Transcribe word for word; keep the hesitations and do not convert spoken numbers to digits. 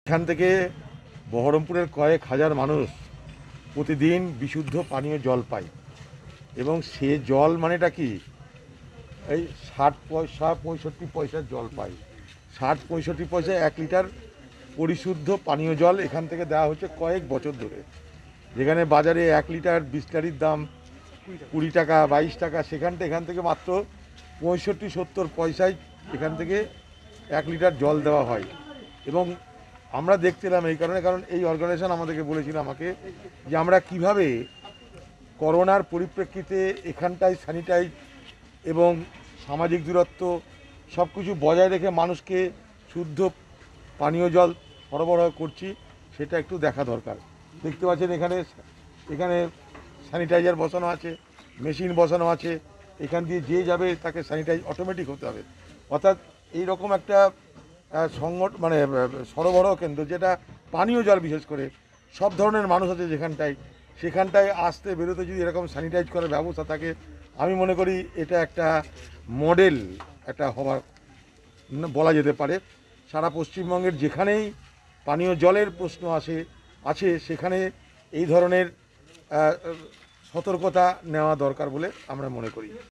এখান থেকে বহরমপুরের কয়েক হাজার মানুষ প্রতিদিন বিশুদ্ধ পানীয় জল পায় এবং সে জল মানেটা কি, এই ষাট পয়সা পঁয়ষট্টি পয়সার জল পায়। ষাট পঁয়ষট্টি পয়সায় এক লিটার পরিশুদ্ধ পানীয় জল এখান থেকে দেওয়া হচ্ছে কয়েক বছর ধরে। যেখানে বাজারে এক লিটার বিসলারির দাম কুড়ি টাকা বাইশ টাকা, সেখানটা এখান থেকে মাত্র পঁয়ষট্টি সত্তর পয়সায় এখান থেকে এক লিটার জল দেওয়া হয়। এবং আমরা দেখছিলাম এই কারণে, কারণ এই অর্গানাইজেশন আমাদেরকে বলেছিল আমাকে যে আমরা কিভাবে করোনার পরিপ্রেক্ষিতে এখানটায় স্যানিটাইজ এবং সামাজিক দূরত্ব সব কিছু বজায় রেখে মানুষকে শুদ্ধ পানীয় জল সরবরাহ করছি, সেটা একটু দেখা দরকার। দেখতে পাচ্ছেন এখানে এখানে স্যানিটাইজার বসানো আছে, মেশিন বসানো আছে। এখান দিয়ে যে যাবে তাকে স্যানিটাইজ অটোমেটিক হতে হবে। অর্থাৎ এই রকম একটা সংগঠন মানে সরবরাহ কেন্দ্র, যেটা পানীয় জল বিশেষ করে সব ধরনের মানুষ আছে যেখানটায়, সেখানটায় আসতে বেরোতে যদি এরকম স্যানিটাইজ করার ব্যবস্থা থাকে, আমি মনে করি এটা একটা মডেল একটা হওয়ার বলা যেতে পারে। সারা পশ্চিমবঙ্গের যেখানেই পানীয় জলের প্রশ্ন আসে আছে সেখানে এই ধরনের সতর্কতা নেওয়া দরকার বলে আমরা মনে করি।